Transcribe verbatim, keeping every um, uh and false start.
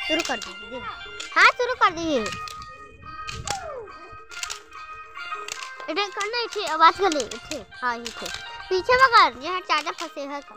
शुरू कर दीजिए। हाँ शुरू कर दीजिए। इधर करना इथे आवाज कर ले इथे। हाँ इथे पीछे मगर यहाँ चाचा फंसे है का।